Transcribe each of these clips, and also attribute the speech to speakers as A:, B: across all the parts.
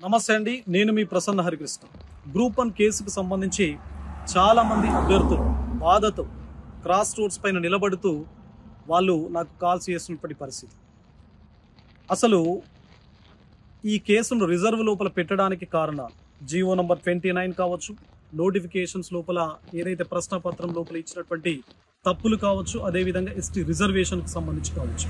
A: నమస్తే అండి, నేను మీ ప్రసన్న హరికృష్ణ. గ్రూప్ 1 కేసుకు సంబంధించి చాలా మంది అభ్యర్థులు బాధతో క్రాస్ రోడ్స్ పైన నిలబడుతూ వాళ్ళు నాకు కాల్స్ చేస్తున్నటువంటి పరిస్థితి. అసలు ఈ కేసును రిజర్వ్ లోపల పెట్టడానికి కారణాలు జీవో నంబర్ 29 కావచ్చు, నోటిఫికేషన్స్ లోపల ఏదైతే ప్రశ్నపత్రం లోపల ఇచ్చినటువంటి తప్పులు కావచ్చు, అదేవిధంగా ఎస్టీ రిజర్వేషన్కి సంబంధించి కావచ్చు.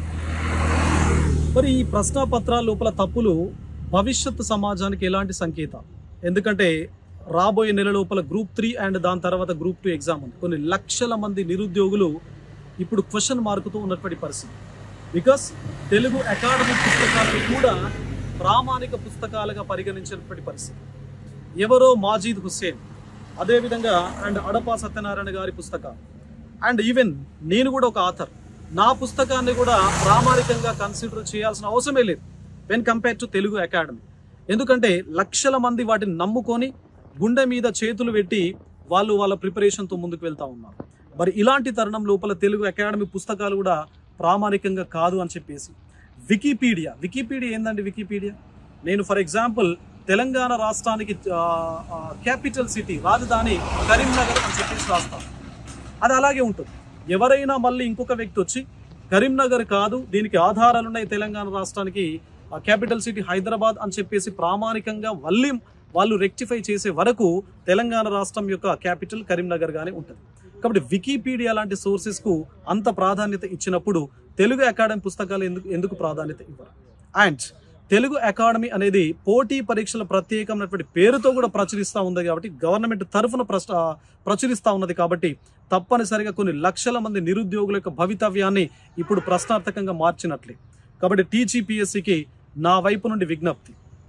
A: మరి ఈ ప్రశ్నపత్రాల లోపల తప్పులు భవిష్యత్తు సమాజానికి ఎలాంటి సంకేతాలు? ఎందుకంటే రాబోయే నెల లోపల గ్రూప్ 3 అండ్ దాని తర్వాత గ్రూప్ 2 ఎగ్జామ్ ఉంది. కొన్ని లక్షల మంది నిరుద్యోగులు ఇప్పుడు క్వశ్చన్ మార్కుతో ఉన్నటువంటి పరిస్థితి. బికాస్ తెలుగు అకాడమిక్ పుస్తకాలను కూడా ప్రామాణిక పుస్తకాలుగా పరిగణించినటువంటి పరిస్థితి. ఎవరో మాజీద్ హుస్సేన్, అదేవిధంగా అండ్ అడపా సత్యనారాయణ గారి పుస్తకాలు, అండ్ ఈవెన్ నేను కూడా ఒక ఆథర్, నా పుస్తకాన్ని కూడా ప్రామాణికంగా కన్సిడర్ చేయాల్సిన అవసరమే లేదు when compare to Telugu academy. ఎందుకంటే లక్షల మంది వాటిని నమ్ముకొని గుండె మీద చేతులు పెట్టి వాళ్ళు వాళ్ళ ప్రిపరేషన్తో ముందుకు వెళ్తూ ఉన్నారు. మరి ఇలాంటి తరుణం లోపల తెలుగు అకాడమీ పుస్తకాలు కూడా ప్రామాణికంగా కాదు అని చెప్పేసి వికీపీడియా ఏందండి? వికీపీడియా నేను ఫర్ ఎగ్జాంపుల్ తెలంగాణ రాష్ట్రానికి క్యాపిటల్ సిటీ రాజధాని కరీంనగర్ అని చెప్పేసి రాస్తాను, అది అలాగే ఉంటుంది. ఎవరైనా మళ్ళీ ఇంకొక వ్యక్తి వచ్చి కరీంనగర్ కాదు, దీనికి ఆధారాలు ఉన్నాయి, తెలంగాణ రాష్ట్రానికి క్యాపిటల్ సిటీ హైదరాబాద్ అని చెప్పేసి ప్రామాణికంగా మళ్ళీ వాళ్ళు రెక్టిఫై చేసే వరకు తెలంగాణ రాష్ట్రం యొక్క క్యాపిటల్ కరీంనగర్ గానే ఉంటుంది. కాబట్టి వికీపీడియా లాంటి సోర్సెస్కు అంత ప్రాధాన్యత ఇచ్చినప్పుడు తెలుగు అకాడమీ పుస్తకాలు ఎందుకు ప్రాధాన్యత ఇవ్వరు? అండ్ తెలుగు అకాడమీ అనేది పోటీ పరీక్షల ప్రత్యేకమైనటువంటి పేరుతో కూడా ప్రచురిస్తూ ఉంది కాబట్టి, గవర్నమెంట్ తరఫున ప్రచురిస్తూ ఉన్నది కాబట్టి తప్పనిసరిగా కొన్ని లక్షల మంది నిరుద్యోగుల యొక్క భవితవ్యాన్ని ఇప్పుడు ప్రశ్నార్థకంగా మార్చినట్లే. కాబట్టి టీజీపీఎస్సీకి నా వైపు నుండి విజ్ఞప్తి.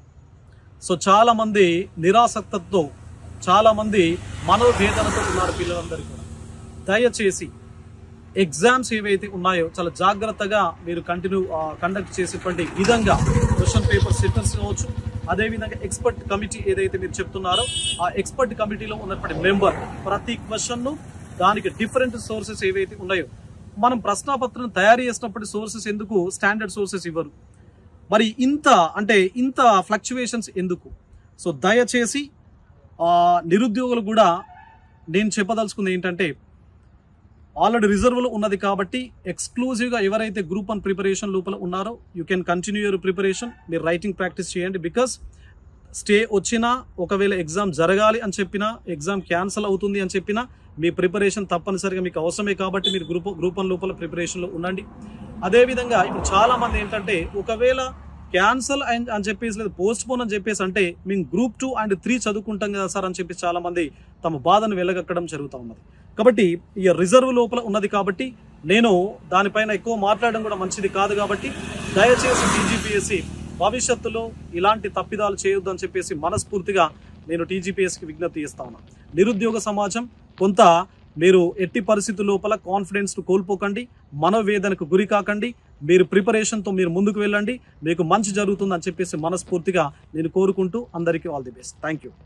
A: సో చాలా మంది నిరాసక్తతో, చాలా మంది మనోవేదనతో ఉన్నారు పిల్లలందరికీ కూడా. దయచేసి ఎగ్జామ్స్ ఏవైతే ఉన్నాయో చాలా జాగ్రత్తగా మీరు కండక్ట్ చేసేటువంటి విధంగా క్వశ్చన్ పేపర్ సెట్టర్స్ కావచ్చు, అదేవిధంగా ఎక్స్పర్ట్ కమిటీ ఏదైతే మీరు చెప్తున్నారో ఆ ఎక్స్పర్ట్ కమిటీలో ఉన్నటువంటి మెంబర్ ప్రతి క్వశ్చన్ను దానికి డిఫరెంట్ సోర్సెస్ ఏవైతే ఉన్నాయో, మనం ప్రశ్నాపత్రం తయారు చేసినప్పుడు సోర్సెస్ ఎందుకు స్టాండర్డ్ సోర్సెస్ ఇవ్వరు? మరి ఇంత ఫ్లక్చువేషన్స్ ఎందుకు? సో దయచేసి నిరుద్యోగులు కూడా నేను చెప్పదలుచుకుంది ఏంటంటే, ఆల్రెడీ రిజర్వ్లో ఉన్నది కాబట్టి ఎక్స్క్లూజివ్గా ఎవరైతే గ్రూప్ 1 ప్రిపరేషన్ లోపల ఉన్నారో you can continue your preparation. మీరు రైటింగ్ ప్రాక్టీస్ చేయండి. బికాస్ స్టే వచ్చినా, ఒకవేళ ఎగ్జామ్ జరగాలి అని చెప్పినా, ఎగ్జామ్ క్యాన్సిల్ అవుతుంది అని చెప్పినా మీ ప్రిపరేషన్ తప్పనిసరిగా మీకు అవసరమే. కాబట్టి మీరు గ్రూప్ 1 లోపల ప్రిపరేషన్లో ఉండండి. అదేవిధంగా ఇప్పుడు చాలా మంది ఏంటంటే, ఒకవేళ క్యాన్సల్ అని చెప్పేసి లేదా పోస్ట్ పోన్ అని చెప్పేసి అంటే మేము గ్రూప్ 2 అండ్ 3 చదువుకుంటాం కదా సార్ అని చెప్పి చాలా మంది తమ బాధను వెలగక్కడం జరుగుతూ ఉన్నది. కాబట్టి ఈ రిజర్వ్ లోపల ఉన్నది కాబట్టి నేను దానిపైన ఎక్కువ మాట్లాడడం కూడా మంచిది కాదు. కాబట్టి దయచేసి టీజీపీఎస్సీ భవిష్యత్తులో ఇలాంటి తప్పిదాలు చేయొద్దు అని చెప్పేసి మనస్ఫూర్తిగా నేను టీజీపీఎస్సీకి విజ్ఞప్తి చేస్తా ఉన్నాను. నిరుద్యోగ సమాజం కొంత మీరు ఎట్టి పరిస్థితుల లోపల కాన్ఫిడెన్స్ కోల్పోకండి, మనోవేదనకు గురి కాకండి. మీరు ప్రిపరేషన్తో మీరు ముందుకు వెళ్ళండి, మీకు మంచి జరుగుతుంది అని చెప్పేసి మనస్ఫూర్తిగా నేను కోరుకుంటూ అందరికీ all the best. Thank you.